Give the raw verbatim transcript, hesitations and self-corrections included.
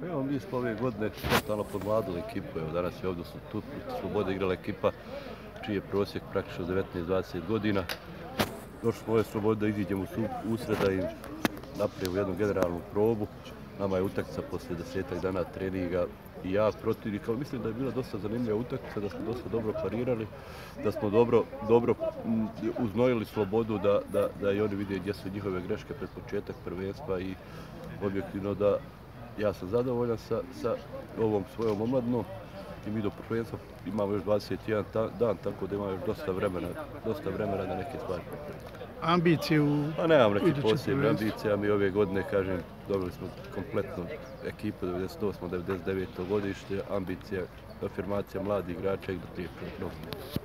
Evo, mi smo ove godine totalno podmladili ekipu. Evo, danas je ovdje tu Sloboda igrala ekipa čiji je prosjek praktično devetnaest dvadeset godina. Došli smo ove Slobode da iziđemo u usred da im napravimo jednu generalnu probu. Nama je utakmica poslije desetak dana treninga i ja protivnik, ali mislim da je bila dosta zanimljiva utakmica, da smo dosta dobro parirali, da smo dobro, dobro uznojili Slobodu, da, da, da i oni vide gdje su njihove greške pred početak prvenstva i objektivno da ja sam zadovoljan sa, sa ovom svojom omladnom i mi do prvenstva imamo još dvadeset jedan dan, tako da imamo još dosta vremena, dosta vremena da neke stvari popravimo. Ambicije u Pa nemam neke posebne ambicije, a mi ove godine, kažem, dobili smo kompletnu ekipu, devedeset osmo devedeset deveto godište, ambicija, afirmacija mladih igrača i da prije prvo.